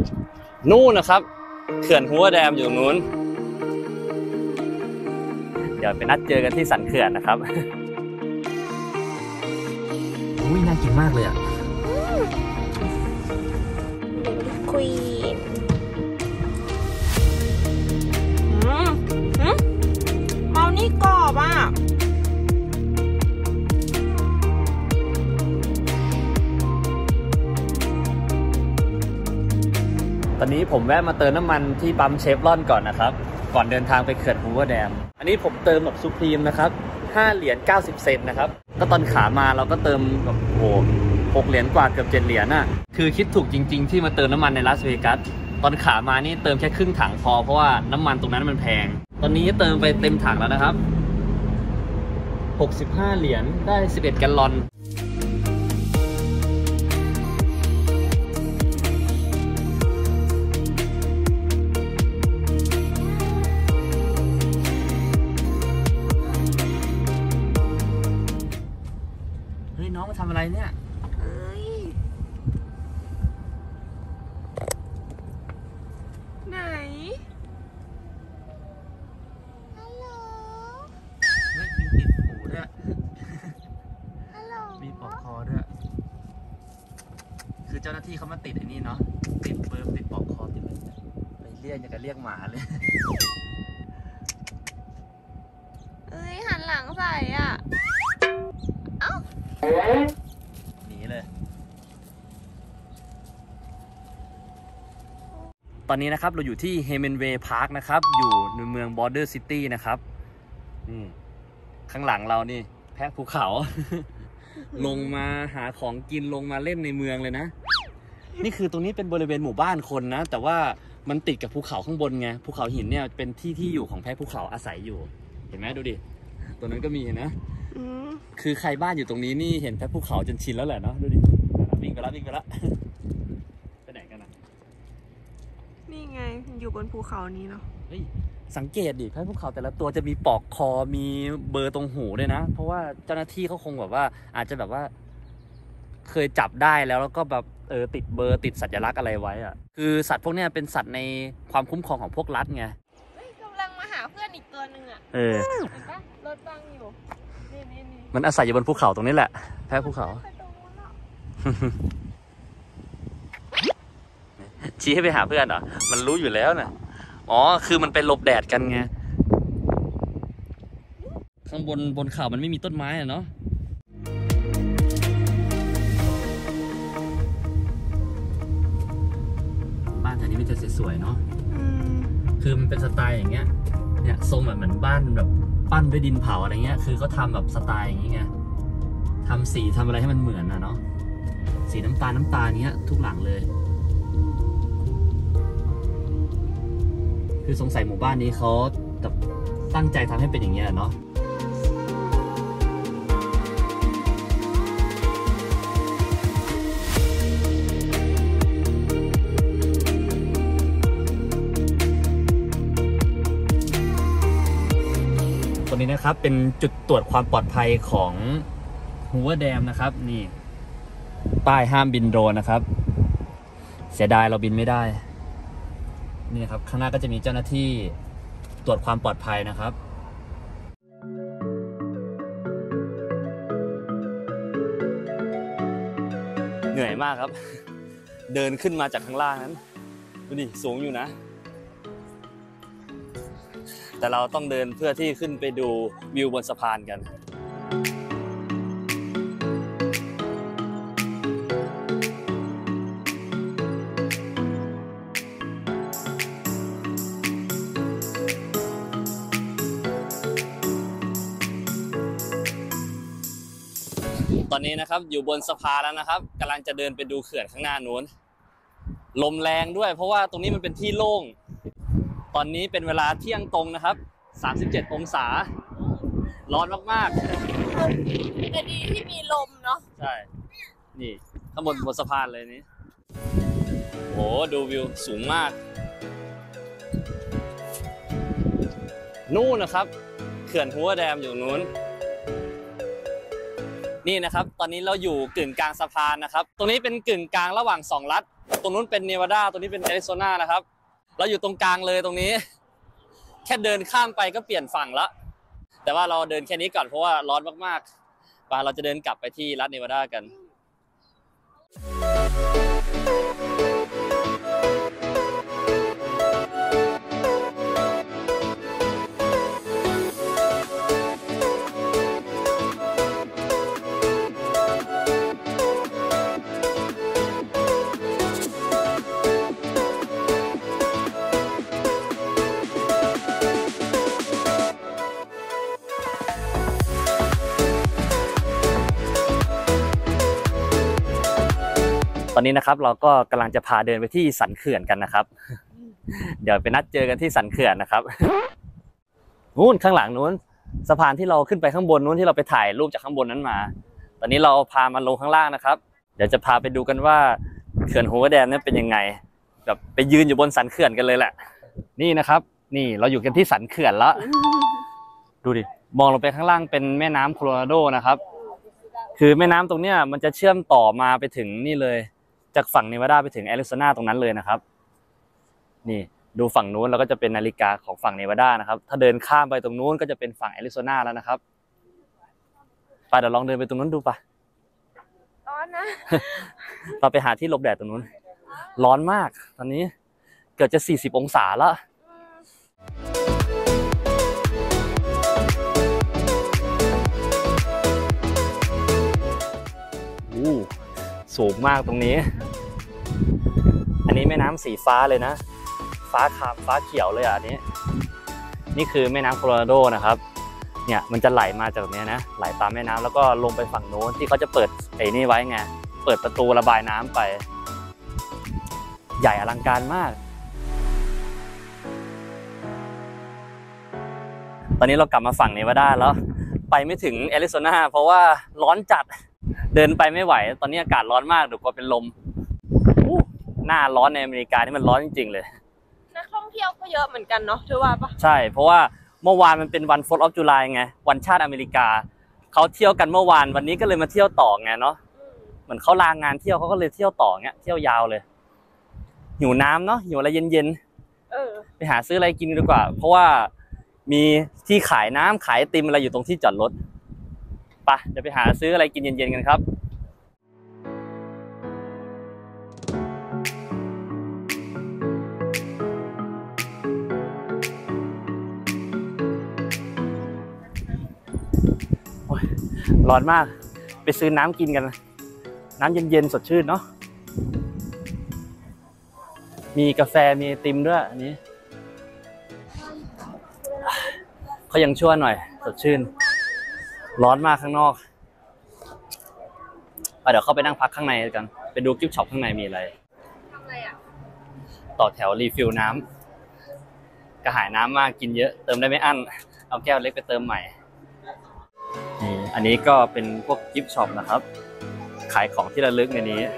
นู่นนะครับเขื่อนหัวแดมอยู่ตรงนู้นเดี๋ยวไปนัดเจอกันที่สันเขื่อนนะครับอุ้ยน่ากินมากเลยอ่ะควีนเมานี่กรอบอ่ะตอนนี้ผมแวะมาเติมน้ำมันที่ปั๊มเชฟรอนก่อนนะครับก่อนเดินทางไปเขื่อนหัวแดมอันนี้ผมเติมแบบซูพรีมนะครับ5 เหรียญ 90 เซนต์นะครับก็ตอนขามาเราก็เติมแบบโอ้6 เหรียญกว่าเกือบ7 เหรียญน่ะคือคิดถูกจริงๆที่มาเติมน้ำมันในลาสเวกัสตอนขามานี่เติมแค่ครึ่งถังพอเพราะว่าน้ำมันตรงนั้นมันแพงตอนนี้เติมไปเต็มถังแล้วนะครับ65 เหรียญได้11 แกลลอนเฮ้ยน้องมาทำอะไรเนี่ยไหนฮัลโหลเฮ้ยมีติดหูด้วยฮัลโหลมีปลอกคอด้วยคือเจ้าหน้าที่เขามาติดไอ้นี่เนาะติดเบิร์ติดปลอกคอติดไปเรียกอย่างกับเรียกหมาเลยเอ้ยหันหลังใส่อ่ะเอ้าหนีเลยตอนนี้นะครับเราอยู่ที่เฮเมนเวย์พาร์คนะครับอยู่ในเมืองบอร์เดอร์ซิตี้นะครับนี่ข้างหลังเรานี่แพะภูเขา ลงมาหาของกินลงมาเล่นในเมืองเลยนะนี่คือตรงนี้เป็นบริเวณหมู่บ้านคนนะแต่ว่ามันติดกับภูเขาข้างบนไงภูเขาหินเนี่ยเป็นที่อยู่ของแพะภูเขาอาศัยอยู่เห็นไหมดูดิตัวนั้นก็มีนะคือใครบ้านอยู่ตรงนี้นี่เห็นแพะภูเขาจนชินแล้วแหละเนาะดูดิวิ่งไปแล้วไปไหนกันนะนี่ไงอยู่บนภูเขานี้เนาะเฮ้ยสังเกตดิแพะภูเขาแต่ละตัวจะมีปลอกคอมีเบอร์ตรงหูด้วยนะเพราะว่าเจ้าหน้าที่เขาคงแบบว่าอาจจะแบบว่าเคยจับได้แล้วก็แบบติดเบอร์ติดสัญลักษณ์อะไรไว้อะคือสัตว์พวกนี้เป็นสัตว์ในความคุ้มครองของพวกรัฐไงกำลังมาหาเพื่อนอีกตัวหนึ่งอ่ะเห็นปะรถบังอยู่นี่มันอาศัยอยู่บนภูเขาตรงนี้แหละแพะภูเขาชี้ให้ไปหาเพื่อนเหรอมันรู้อยู่แล้วนะอ๋อคือมันไปหลบแดดกันไงข้างบนเขามันไม่มีต้นไม้อะเนาะบ้านแถวนี้มันจะสวยๆเนาะคือมันเป็นสไตล์อย่างเงี้ยเนี่ยทรงแบบเหมือนบ้านแบบปั้นด้วยดินเผาอะไรเงี้ยคือเขาทำแบบสไตล์อย่างเงี้ยทำสีทำอะไรให้มันเหมือนนะเนาะสีน้ำตาลเนี้ยทุกหลังเลยคือสงสัยหมู่บ้านนี้เขาตั้งใจทำให้เป็นอย่างเงี้ยเนาะตัวนี้นะครับเป็นจุดตรวจความปลอดภัยของหัวแดมนะครับนี่ป้ายห้ามบินโดรนนะครับเสียดายเราบินไม่ได้นี่ครับข้างหน้าก็จะมีเจ้าหน้าที่ตรวจความปลอดภัยนะครับเหนื่อยมากครับเดินขึ้นมาจากข้างล่างนั้นดูดิสูงอยู่นะแต่เราต้องเดินเพื่อที่ขึ้นไปดูวิวบนสะพานกันตอนนี้นะครับอยู่บนสะพานแล้วนะครับกำลังจะเดินไปดูเขื่อนข้างหน้านู้นลมแรงด้วยเพราะว่าตรงนี้มันเป็นที่โล่งตอนนี้เป็นเวลาเที่ยงตรงนะครับ37 องศาร้อนมากๆแต่ดีที่มีลมเนาะใช่นี่ข้างบนสะพานเลยนี่โหดูวิวสูงมากนู่นนะครับเขื่อนหัวแดมอยู่นู้นนี่นะครับตอนนี้เราอยู่กึ่งกลางสะพานนะครับตรงนี้เป็นกึ่งกลางระหว่าง2รัฐตรงนู้นเป็นเนวาดาตรงนี้เป็นแอริโซนานะครับเราอยู่ตรงกลางเลยตรงนี้แค่เดินข้ามไปก็เปลี่ยนฝั่งละแต่ว่าเราเดินแค่นี้ก่อนเพราะว่าร้อนมากๆไปเราจะเดินกลับไปที่รัฐเนวาดากันตอนนี้นะครับเราก็กำลังจะพาเดินไปที่สันเขื่อนกันนะครับ เดี๋ยวไปนัดเจอกันที่สันเขื่อนนะครับนู้นข้างหลังนู้นสะพานที่เราขึ้นไปข้างบนนู้นที่เราไปถ่ายรูปจากข้างบนนั้นมาตอนนี้เราพามาลงข้างล่างนะครับเดี๋ยวจะพาไปดูกันว่าเขื่อนโฮเวอร์แดมเนี่ยเป็นยังไงแบบไปยืนอยู่บนสันเขื่อนกันเลยแหละนี่นะครับนี่เราอยู่กันที่สันเขื่อนแล้วดูดิมองลงไปข้างล่างเป็นแม่น้ำโคโลราโดนะครับคือแม่น้ำตรงเนี้ยมันจะเชื่อมต่อมาไปถึงนี่เลยจากฝั่งเนวาดาไปถึงแอริโซนาตรงนั้นเลยนะครับนี่ดูฝั่งนู้นแล้วก็จะเป็นนาฬิกาของฝั่งเนวาดานะครับถ้าเดินข้ามไปตรงนู้นก็จะเป็นฝั่งแอริโซนาแล้วนะครับไปเดี๋ยวลองเดินไปตรงนู้นดูปะร้อนนะเราไปหาที่หลบแดดตรงนู้นร้อนมากตอนนี้เกือบจะ40 องศาแล้วสูงมากตรงนี้อันนี้แม่น้ำสีฟ้าเลยนะฟ้าครามฟ้าเขียวเลยอ่ะอันนี้นี่คือแม่น้ำโคโลราโดนะครับเนี่ยมันจะไหลมาจากตรงนี้นะไหลตามแม่น้ำแล้วก็ลงไปฝั่งโน้นที่เขาจะเปิดไอ้นี่ไว้ไงเปิดประตูระบายน้ำไปใหญ่อลังการมากตอนนี้เรากลับมาฝั่งเนวาดาแล้วไปไม่ถึงแอริโซนาเพราะว่าร้อนจัดเดินไปไม่ไหวตอนนี้อากาศร้อนมากเดี๋ยวกลัวเป็นลมหน้าร้อนในอเมริกานี่มันร้อนจริงๆเลยนักท่องเที่ยวก็เยอะเหมือนกันเนาะเธอว่าปะใช่เพราะว่าเมื่อวานมันเป็นวัน 4th of July ไงวันชาติอเมริกาเขาเที่ยวกันเมื่อวานวันนี้ก็เลยมาเที่ยวต่อไงเนาะเหมือนเขาลางานเที่ยวเขาก็เลยเที่ยวต่อเงี้ยเที่ยวยาวเลยหิวน้ำเนาะหิวอะไรเย็นๆไปหาซื้ออะไรกินดีกว่าเพราะว่ามีที่ขายน้ำขายไอติมอะไรอยู่ตรงที่จอดรถไปเดี๋ยวไปหาซื้ออะไรกินเย็นๆกันครับร้อนมากไปซื้อน้ำกินกันน้ำเย็นๆสดชื่นเนาะมีกาแฟมีไอติมด้วยอันนี้เขายังชั่วหน่อยสดชื่นร้อนมากข้างนอกเดี๋ยวเข้าไปนั่งพักข้างในกันไปดูกิฟต์ช็อปข้างในมีอะไรทำอะไรอ่ะต่อแถวรีฟิลน้ำกระหายน้ำมากกินเยอะเติมได้ไม่อั้นเอาแก้วเล็กไปเติมใหม่นี่อันนี้ก็เป็นพวกกิฟต์ช็อปนะครับขายของที่ระลึกในนี้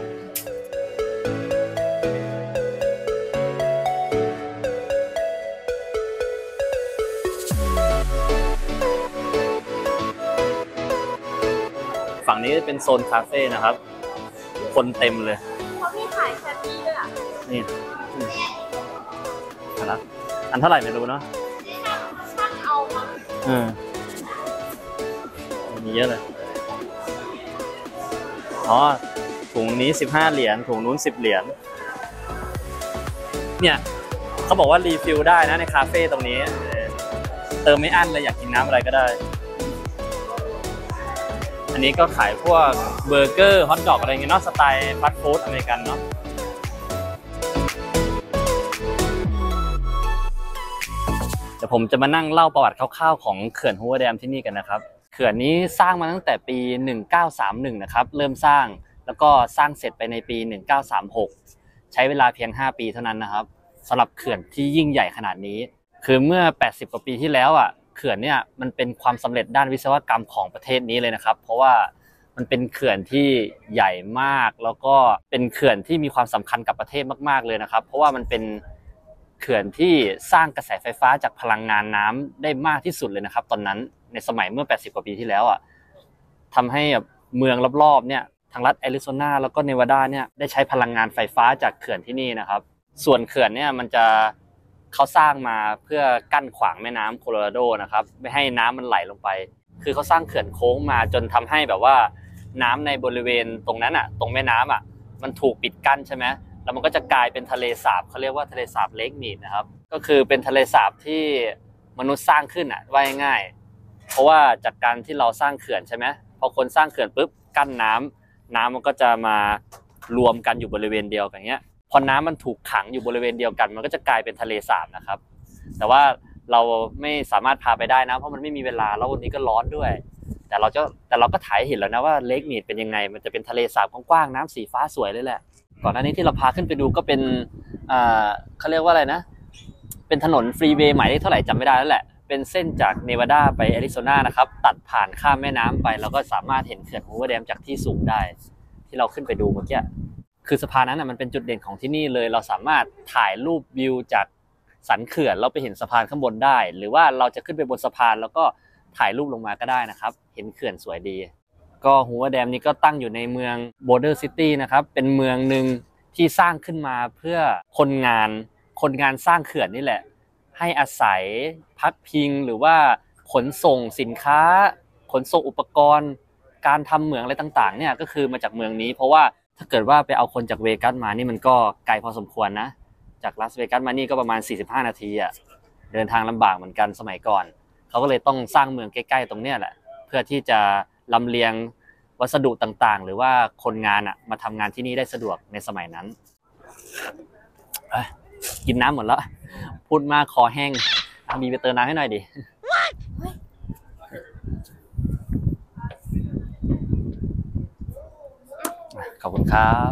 ฝั่งนี้เป็นโซนคาเฟ่นะครับคนเต็มเลยเขามีขายแคปปี้ด้วยอ่ะนี่นะอันเท่าไหร่ไม่รู้เนาะช่างเอามามีเยอะเลยอ๋อถุงนี้15 เหรียญถุงนู้น10 เหรียญเนี่ยเขาบอกว่ารีฟิลได้นะในคาเฟ่ตรงนี้เติมไม่อั้นเลยอยากกินน้ำอะไรก็ได้อันนี้ก็ขายพวกเบอร์เกอร์ฮอทดอกอะไรเงี้ยเนาะสไตล์ฟาสต์ฟู้ดอเมริกันเนาะเดี๋ยวผมจะมานั่งเล่าประวัติคร่าวๆของเขื่อนโฮเวอร์แดมที่นี่กันนะครับเขื่อนนี้สร้างมาตั้งแต่ปี1931นะครับเริ่มสร้างแล้วก็สร้างเสร็จไปในปี1936ใช้เวลาเพียง5 ปีเท่านั้นนะครับสำหรับเขื่อนที่ยิ่งใหญ่ขนาดนี้คือเมื่อ80 กว่าปีที่แล้วอ่ะเขื่อนเนี่ยมันเป็นความสำเร็จด้านวิศวกรรมของประเทศนี้เลยนะครับเพราะว่ามันเป็นเขื่อนที่ใหญ่มากแล้วก็เป็นเขื่อนที่มีความสำคัญกับประเทศมากๆเลยนะครับเพราะว่ามันเป็นเขื่อนที่สร้างกระแสไฟฟ้าจากพลังงานน้ำได้มากที่สุดเลยนะครับตอนนั้นในสมัยเมื่อ80 กว่าปีที่แล้วอ่ะทำให้เมืองรอบๆเนี่ยทางรัฐแอริโซนาแล้วก็เนวาดาเนี่ยได้ใช้พลังงานไฟฟ้าจากเขื่อนที่นี่นะครับส่วนเขื่อนเนี่ยมันจะเขาสร้างมาเพื่อกั้นขวางแม่น้ำโคโลราโดนะครับไม่ให้น้ำมันไหลลงไปคือเขาสร้างเขื่อนโค้งมาจนทำให้แบบว่าน้ำในบริเวณตรงนั้นอ่ะตรงแม่น้ำอ่ะมันถูกปิดกั้นใช่ไหมแล้วมันก็จะกลายเป็นทะเลสาบเขาเรียกว่าทะเลสาบเลคมีดนะครับก็คือเป็นทะเลสาบที่มนุษย์สร้างขึ้นอ่ะว่าง่ายๆเพราะว่าจากการที่เราสร้างเขื่อนใช่ไหมพอคนสร้างเขื่อนปุ๊บกั้นน้ำมันก็จะมารวมกันอยู่บริเวณเดียวกันเงี้ยพอน้ำมันถูกขังอยู่บริเวณเดียวกันมันก็จะกลายเป็นทะเลสาบนะครับแต่ว่าเราไม่สามารถพาไปได้นะเพราะมันไม่มีเวลาแล้ววันนี้ก็ร้อนด้วยแต่เราก็ถ่ายเห็นแล้วนะว่าเลคมีดเป็นยังไงมันจะเป็นทะเลสาบกว้างๆน้ำสีฟ้าสวยเลยแหละก่อนหน้านี้ที่เราพาขึ้นไปดูก็เป็นเขาเรียกว่าอะไรนะเป็นถนนฟรีเวย์หมายเลขเท่าไหร่จำไม่ได้แล้วแหละเป็นเส้นจากเนวาดาไปแอริโซนานะครับตัดผ่านข้ามแม่น้ำไปแล้วก็สามารถเห็นเขื่อนฮูเวอร์แดมจากที่สูงได้ที่เราขึ้นไปดูเมื่อกี้คือสะพานนั้นมันเป็นจุดเด่นของที่นี่เลยเราสามารถถ่ายรูปวิวจากสันเขื่อนเราไปเห็นสะพานข้างบนได้หรือว่าเราจะขึ้นไปบนสะพานแล้วก็ถ่ายรูปลงมาก็ได้นะครับเห็นเขื่อนสวยดีก็ฮูเวอร์แดมนี้ก็ตั้งอยู่ในเมืองบอร์เดอร์ซิตี้นะครับเป็นเมืองนึงที่สร้างขึ้นมาเพื่อคนงานสร้างเขื่อนนี่แหละให้อาศัยพักพิงหรือว่าขนส่งสินค้าขนส่งอุปกรณ์การทำเหมืองอะไรต่างๆเนี่ยก็คือมาจากเมืองนี้เพราะว่าถ้าเกิดว่าไปเอาคนจากเวกัสมานี่มันก็ไกลพอสมควรนะจากลาสเวกัสมานี่ก็ประมาณ45นาทีอ่ะเดินทางลำบากเหมือนกันสมัยก่อนเขาก็เลยต้องสร้างเมืองใกล้ๆตรงเนี้ยแหละเพื่อที่จะลำเลียงวัสดุต่างๆหรือว่าคนงานอ่ะมาทำงานที่นี่ได้สะดวกในสมัยนั้นกินน้ำหมดแล้วพูดมากคอแห้งมีไปเติมน้ำให้หน่อยดิขอบคุณครับ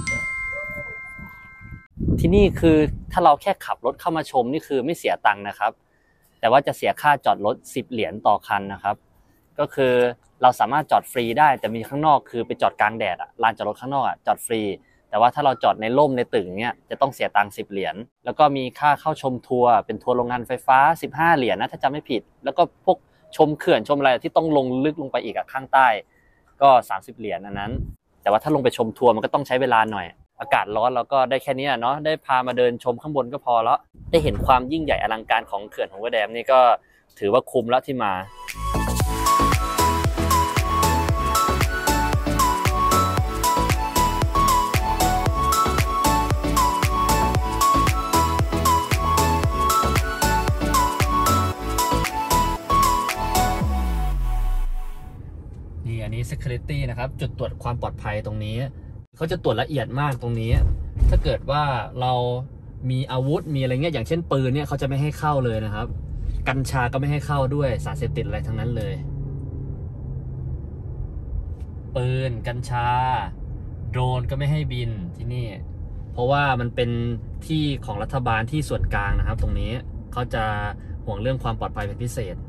ที่นี่คือถ้าเราแค่ขับรถเข้ามาชมนี่คือไม่เสียตังค์นะครับแต่ว่าจะเสียค่าจอดรถ10เหรียญต่อคันนะครับก็คือเราสามารถจอดฟรีได้แต่มีข้างนอกคือไปจอดกลางแดดลานจอดรถข้างนอกจอดฟรีแต่ว่าถ้าเราจอดในร่มในตึกเนี่ยจะต้องเสียตังค์10เหรียญแล้วก็มีค่าเข้าชมทัวร์เป็นทัวร์โรงงานไฟฟ้า15เหรียญนะถ้าจำไม่ผิดแล้วก็พวกชมเขื่อนชมอะไรที่ต้องลงลึกลงไปอีกข้างใต้ก็30เหรียญอันนั้นแต่ว่าถ้าลงไปชมทัวร์มันก็ต้องใช้เวลาหน่อยอากาศร้อนเราก็ได้แค่นี้เนาะได้พามาเดินชมข้างบนก็พอแล้วได้เห็นความยิ่งใหญ่อลังการของเขื่อนฮูเวอร์แดมนี่ก็ถือว่าคุ้มแล้วที่มาอันนี้ security นะครับจุดตรวจความปลอดภัยตรงนี้เขาจะตรวจละเอียดมากตรงนี้ถ้าเกิดว่าเรามีอาวุธมีอะไรเงี้ยอย่างเช่นปืนเนี่ยเขาจะไม่ให้เข้าเลยนะครับกัญชาก็ไม่ให้เข้าด้วยสารเสพติดอะไรทั้งนั้นเลยปืนกัญชาโดรนก็ไม่ให้บินที่นี่เพราะว่ามันเป็นที่ของรัฐบาลที่ส่วนกลางนะครับตรงนี้เขาจะห่วงเรื่องความปลอดภัยเป็นพิเศษ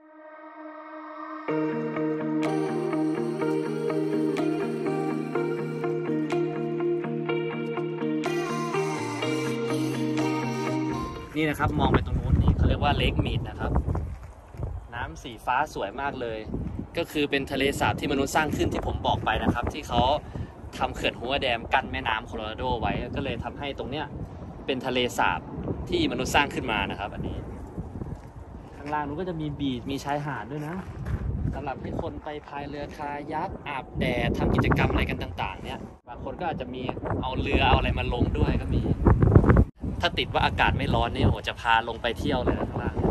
นี่นะครับมองไปตรงนู้นนี่เขาเรียกว่าเลคมีดนะครับน้ำสีฟ้าสวยมากเลยก็คือเป็นทะเลสาบที่มนุษย์สร้างขึ้นที่ผมบอกไปนะครับที่เขาทำเขื่อนฮูเวอร์แดมกั้นแม่น้ำโคโลราโดไว้ก็เลยทำให้ตรงเนี้ยเป็นทะเลสาบที่มนุษย์สร้างขึ้นมานะครับอันนี้ข้างล่างนู้นก็จะมีบีชมีชายหาดด้วยนะสำหรับให้คนไปพายเรือคายัคอาบแดดทำกิจกรรมอะไรกันต่างๆเนี่ยบางคนก็อาจจะมีเอาเรือเอาอะไรมาลงด้วยก็มีถ้าติดว่าอากาศไม่ร้อนนี่โอ้จะพาลงไปเที่ยวเลยนะข้างล่าง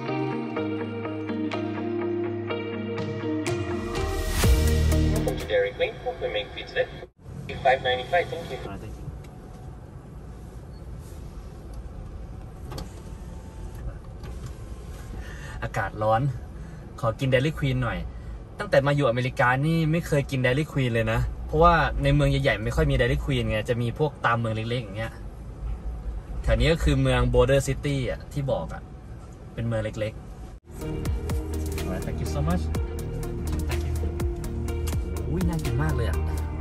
อากาศร้อนขอกินเดลี่ควีนหน่อยตั้งแต่มาอยู่อเมริกานี่ไม่เคยกินเดลี่ควีนเลยนะเพราะว่าในเมืองใหญ่ๆไม่ค่อยมีเดลี่ควีนไงจะมีพวกตามเมืองเล็กๆอย่างเงี้ยแถวนี้ก็คือเมือง Border City อ่ะที่บอกอ่ะเป็นเมืองเล็กๆ Alright, thank you so much. Thank you. อุ้ยน่ากินมากเลยอ่ะ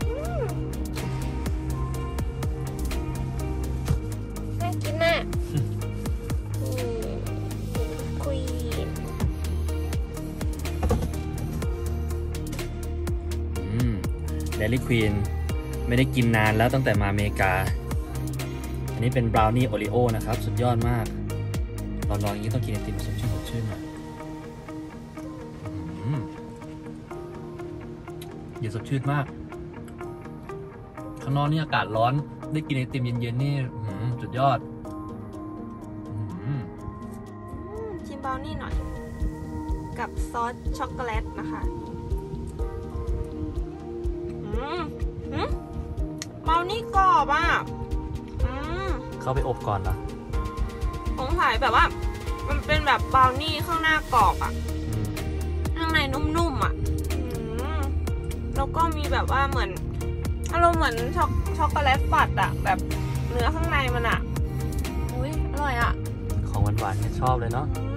น่ากินน่ะคุยเด Dairy Queen ไม่ได้กินนานแล้วตั้งแต่มาอเมริกา อันนี้เป็นบราวนี่โอริโอนะครับสุดยอดมากลองอย่างนี้ต้องกินไอติมสดชื่นหน่อยเย็นสดชื่นมากข้างนอกนี่อากาศร้อนได้กินไอติมเย็นๆนี่สุดยอดชิมบราวนี่หน่อยกับซอสช็อกโกแลตนะคะบราวนี่กรอบอ่ะเข้าไปอบก่อนเหรอสงสัยแบบว่ามันเป็นแบบบราวนี่ข้างหน้ากรอบอ่ะข้างในนุ่มๆอ่ะแล้วก็มีแบบว่าเหมือนอารมณ์เหมือนช็อกโกแลตปัดอ่ะแบบเนื้อข้างในมันอ่ะอุ้ยอร่อยอ่ะของหวานๆเนี่ยชอบเลยเนาะ